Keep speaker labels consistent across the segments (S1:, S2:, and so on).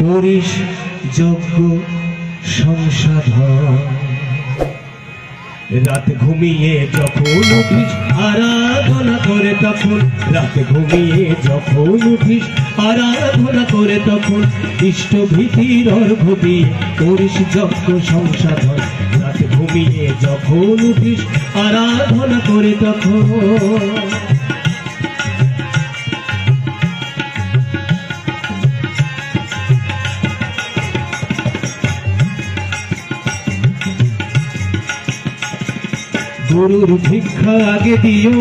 S1: করিস যজ্ঞ সংসাধন। রাত ঘুমিয়ে যখন উঠিস আরাধনা করে তখন, রাত ঘুমিয়ে যখন উঠিস আরাধনা করে তখন, ইষ্ট ভীতির অর্ঘ্য দিয়ে করিস যজ্ঞ সংসাধন। রাত ঘুমিয়ে যখন উঠিস আরাধনা করে তখন। গুরুর ভিক্ষা আগে দিও,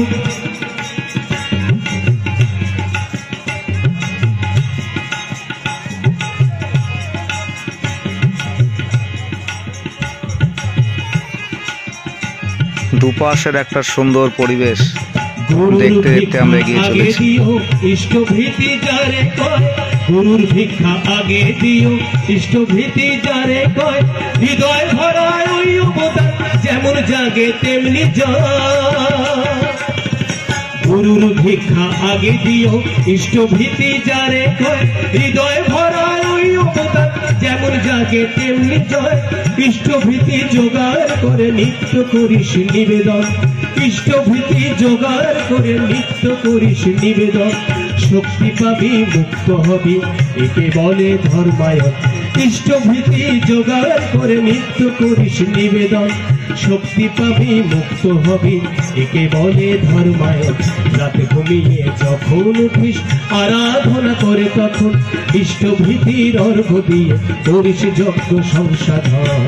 S2: দুপাশের একটা সুন্দর পরিবেশ দেখতে দেখতে আমরা এগিয়ে চলেছি।
S1: ইষ্ট ভীতি যারে কয়, গুরুর ভিক্ষা আগে দিও, ইষ্ট ভীতি যারে কয়, হৃদয় ভরায় ওই অবদান যেমন জাগে তেমনি যায়। গুরুর ভিক্ষা আগে দিও, ইষ্ট ভীতি যারে কয়, হৃদয় ভরায় ওই অবদান যেমন জাগে তেমনি জয়। ইষ্ট ভীতি জোগাড় করে নিত্য করিস নিবেদন, ইষ্ট ভীতি জোগাড় করে নিত্য করিস নিবেদন। শক্তি পাবি মুক্ত হবি একে বলে ধর্মায়ন। ইষ্ট ভীতি জোগাড় করে নিত্য করিস নিবেদন, শক্তি পাবি মুক্ত হবি একে বলে ধর্মায়ন। রাত ঘুমিয়ে যখন উঠিস আরাধনা করে তখন, ইষ্ট ভীতির অর্ঘ্য দিয়ে করিস যজ্ঞ সংসাধন।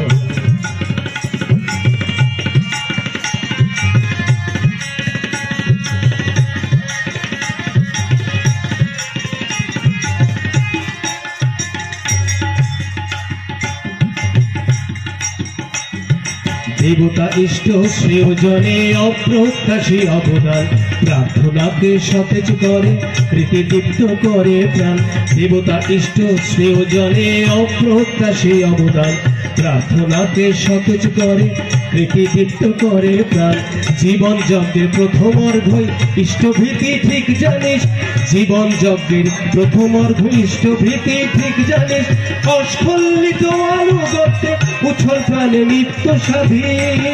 S1: দেবতা ইষ্ট শ্রেয়জনে অপ্রত্যাশী অবদান, প্রার্থনাকে সতেজ করে প্রীতিদীপ্ত করে প্রাণ। দেবতা ইষ্ট শ্রেয়জনে অপ্রত্যাশী অবদান, প্রার্থনাকে সতেজ করে প্রীতিদীপ্ত করে প্রাণ। জীবন যজ্ঞের প্রথম অর্ঘ্য ইষ্ট ভীতি ঠিক জানিস, জীবন যজ্ঞের প্রথম অর্ঘ্য ইষ্ট ভীতি ঠিক জানিস। অস্খলিত আনুগত্যে উচ্ছল প্রাণে নিত্য স্বাধীন,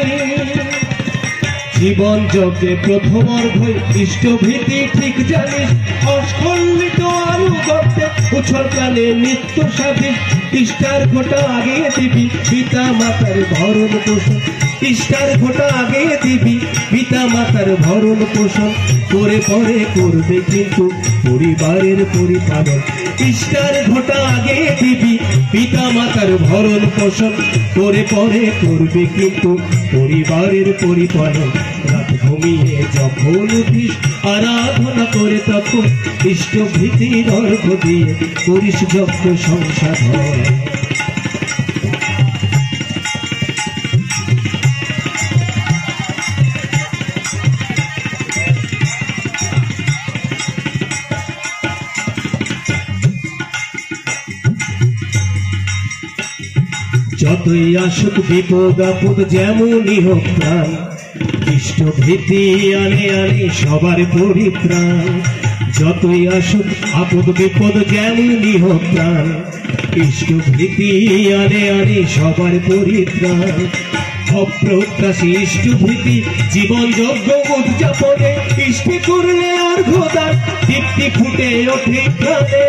S1: জীবন যজ্ঞে প্রথম অর্ঘ্য ইষ্ট ভীতি ঠিক জানিস। অস্খলিত আনুগত্যে উচ্ছল প্রাণে নিত্য স্বাধীন। ইষ্টার ঘটা আগে দিবি পিতা মাতার ভরণ পোষণ, ইষ্টার ঘটা আগে দিবি পিতা মাতার ভরণ পোষণ। করে পরে করবে কিন্তু পরিবারের পরিপালন, ইষ্টার ঘটা আগে দিবি পিতা মাতার ভরণ পোষণ। করে পরে করবে কিন্তু পরিবারের পরিপালন। রাত ঘুমিয়ে যখন উঠিস আরাধনা করে তখন, ইষ্ট ভীতির অর্ঘ্য দিয়ে করিস যজ্ঞ সংসাধন। যতই আসুক বিপদ আপদ যেমনই হোক প্রাণ, ইষ্ট ভীতি আনে আনে সবার পরিত্রাণ। যতই আসুক আপদ বিপদ যেমনই হোক প্রাণ, ইষ্ট ভীতি আনে আনে সবার পরিত্রাণ। অপ্রত্যাশী ইষ্ট ভীতি জীবন যজ্ঞ উদযাপনে, ইষ্টে করলে অর্ঘ্য দান দীপ্তি ফুটে ওঠে প্রাণে।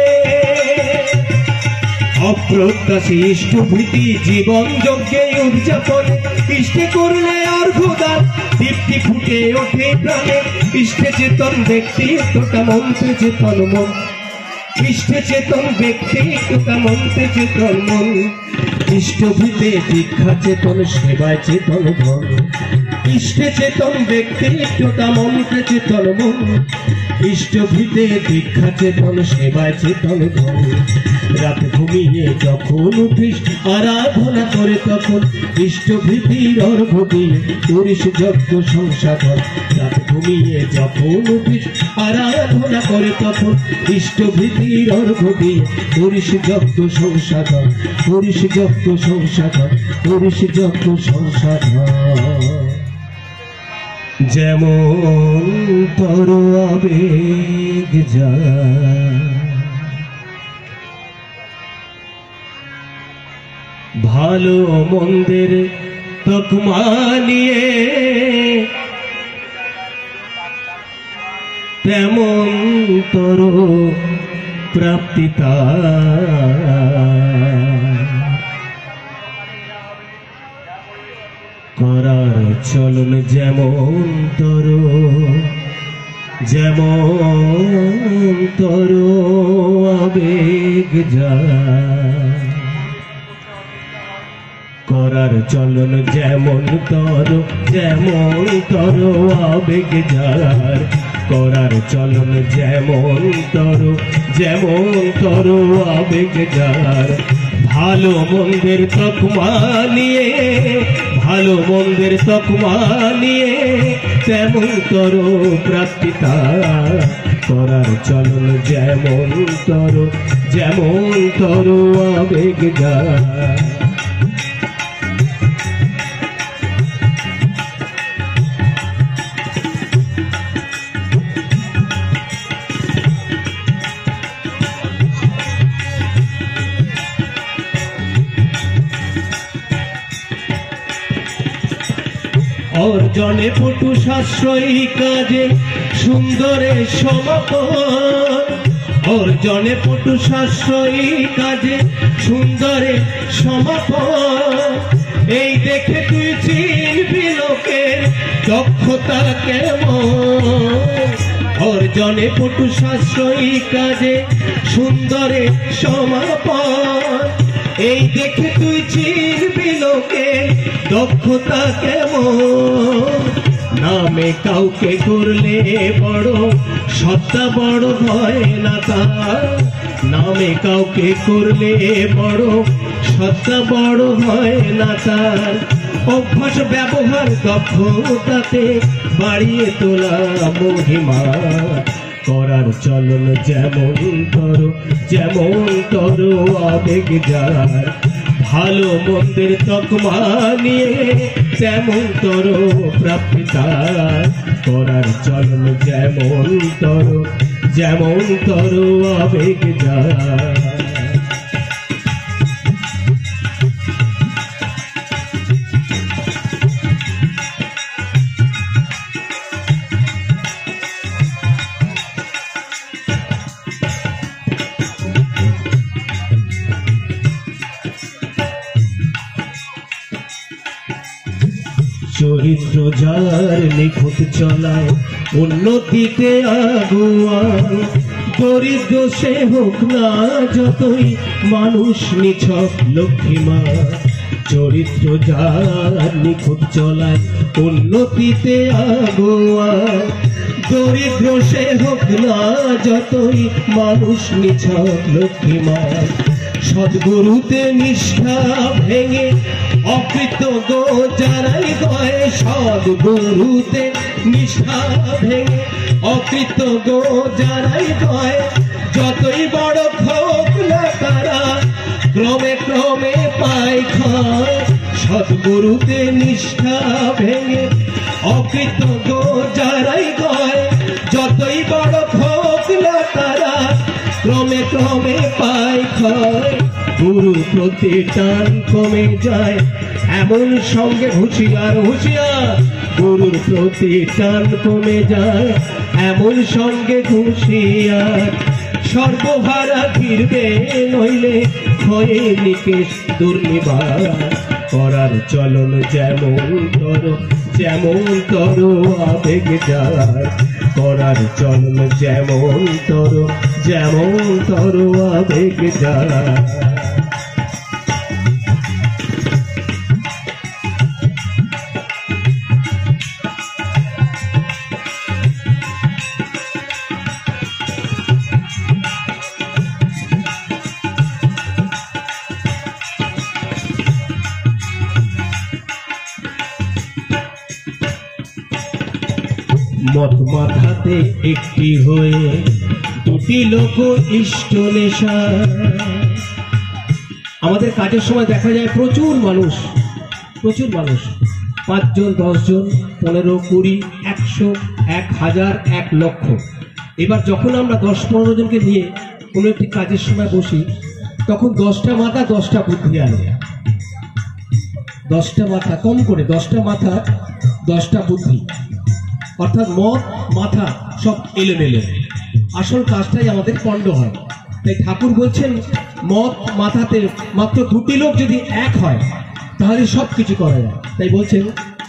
S1: অপ্রত্যাশী ইষ্ট ভীতি জীবন যজ্ঞে উদযাপনে, ইষ্টে করলে অর্ঘ্য দান দীপ্তি ফুটে ওঠে প্রাণে। ইষ্টে চেতন ব্যক্তি তোটা মন্ত্রে চেতন মন, ইষ্টে চেতন ব্যক্তি তোটা মন্ত্রে চেতন মন। ইষ্ট ভীতে দীক্ষা চেতন সেবায় চেতন ধন, ইষ্টে চেতন ব্যক্তি তোটা মন্ত্রে চেতন মন। ইষ্ট ভীতে দীক্ষা চেতন সেবায় চেতন ধন। রাত ঘুমিয়ে যখন উঠিস আরাধনা করে তখন, ইষ্ট ভীতির অর্ঘ্য দিয়ে করিস যজ্ঞ সংসাধন। রাত ঘুমিয়ে যখন উঠিস আরাধনা করে তখন, ইষ্ট ভীতির অর্ঘ্য দিয়ে করিস যজ্ঞ সংসাধন, করিস যজ্ঞ সংসাধন, করিস যজ্ঞ সংসাধন। যেমন তর আবেগ যায় ভালো মন্দের তকমা নিয়ে তেমন তোর প্রাপ্তি করার চলন যেমন তোর আবেগ যায় করার চলন যেমন তোর আবেগ যার করার চলন যেমন তোর আবেগ যার ভালো মন্দের তকমা নিয়ে তেমন তোর প্রাপ্তি করার চলন যেমন তোর আবেগ যার অর্জনে পটু সাশ্রয়ী কাজে সুন্দরে সমাপন অর্জনে পটু সাশ্রয়ী কাজে সুন্দরে সমাপন এই দেখে তুই চিনবি লোকের দক্ষতা কেমন অর্জনে পটু সাশ্রয়ী কাজে সুন্দরে সমাপন এই দেখে তুই চিনবি লোকের দক্ষতা কেমন নামে কাউকে করলে বড় সত্তা বড় হয় না তার নামে কাউকে করলে বড় সত্তা বড় হয় না তার অভ্যাস ব্যবহার দক্ষতাতে বাড়িয়ে তোলা মহিমা করার চলন যেমন তোর আবেগ যার ভালো মন্দের তকমা নিয়ে তেমন তোর প্রাপ্তি করার চলন যেমন তোর আবেগ যার চরিত্র যার নিখুঁত চলায় উন্নতিতে আগুয়ান দরিদ্র সে হোক না যতই মানুষ নিছক লক্ষ্মীমা চরিত্র যার নিখুঁত চলায় উন্নতিতে আগুয়ান দরিদ্র সে হোক না যতই মানুষ নিছক লক্ষ্মীমা সদ্গুরুতে নিষ্ঠা ভেঙে অকৃতজ্ঞ যারাই গয় সদ্গুরুতে নিষ্ঠা ভেঙে অকৃতজ্ঞ যারাই গয় যতই বড় হোক না তারা ক্রমে ক্রমে পায় ক্ষয় সদ্গুরুতে নিষ্ঠা ভেঙে অকৃতজ্ঞ যারাই গয় যতই বড় হোক না তারা ক্রমে ক্রমে পায় ক্ষয় গুরু প্রতি টান কমে যায় এমন সঙ্গে হুঁশিয়ার গুরুর প্রতি টান কমে যায় এমন সঙ্গে হুঁশিয়ার সর্বহারা ফিরবে নইলে ক্ষয়ে নিকেশ দুর্নিবার করার চলন যেমন তোর আবেগ যার করার চলন যেমন তোর আবেগ যার মত মাথাতে একটি হয়ে দুটি লোক ইষ্ট নেশা আমাদের কাজের সময় দেখা যায় প্রচুর মানুষ 5 জন 10 জন 15 20 100 1000 1 লক্ষ এবার যখন আমরা 10-15 জনকে নিয়ে কোনো একটি কাজের সময় বসি তখন 10টা মাথা 10টা বুদ্ধি আনে 10টা মাথা, কম করে 10টা মাথা 10টা বুদ্ধি, অর্থাৎ মত মাথা সব এলোমেলো, আসল কাজটাই আমাদের পণ্ড হয়। তাই ঠাকুর বলছেন মত মাথাতে মাত্র 2টি লোক যদি এক হয় তাহলে সব কিছু করা যায়। তাই বলছেন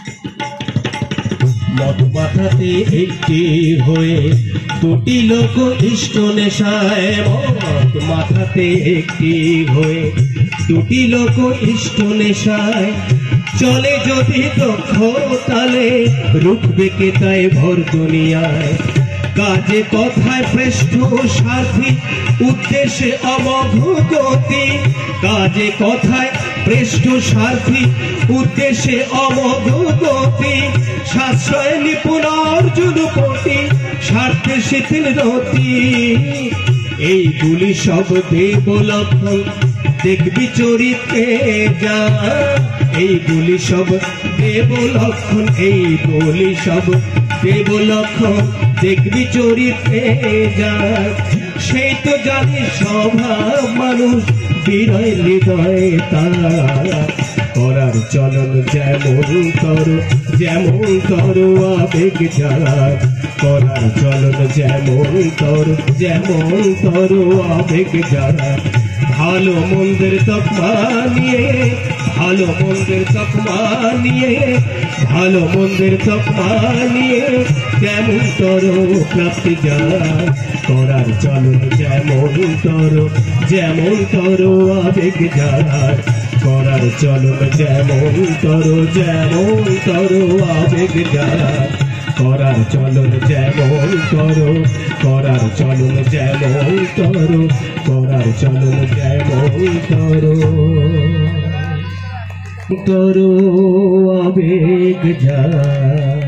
S1: মত মাথাতে একটি হয়ে 2টি লোক ইষ্ট নেশায়, মত মাথাতে একটি হয়ে 2টি লোক ইষ্ট নেশায়, চলে যদি দক্ষ তালে রুখবে কে তাই ভর দুনিয়ায়। কাজে কথায় শ্রেষ্ঠ সাথী, উদ্দেশ্যে অমোঘ গতি, কাজে কথায় শ্রেষ্ঠ সাথী, উদ্দেশ্যে অমোঘ গতি, সাশ্রয় নিপুণ অর্জুন কোটি, স্বার্থে শিথিল রতি। এইগুলি সব দেব লক্ষণ, দেখবি চরিত্রে যা, এইগুলি সব দেব লক্ষণ, এইগুলি সব দেব লক্ষণ, দেখবি চরিত্রে যা। সেই তো জানি স্বভাব মানুষ, বিনয় হৃদয় তারা, করার চলন যেমন তর, যেমন তর আবেগ যারা, করার চলন যেমন তর, যেমন তর আবেগ যারা। ভালো মন্দের তকমা নিয়ে, ভালো মন্দের তকমা নিয়ে, ভালো মন্দের তকমা নিয়ে, যেমন তর প্রাপ্তি যায়, করার চলন যেমন তর, যেমন তর আবেগ যায়, করার চলন যেমন তর, যেমন তর আবেগ যায়, করার চলন যেমন তর, করার চলন যেমন তর, করার চলন যেমন তর, তর আবেগ যায়।